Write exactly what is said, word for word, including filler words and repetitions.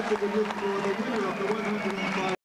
Let's give it for the winner of the one hundred five.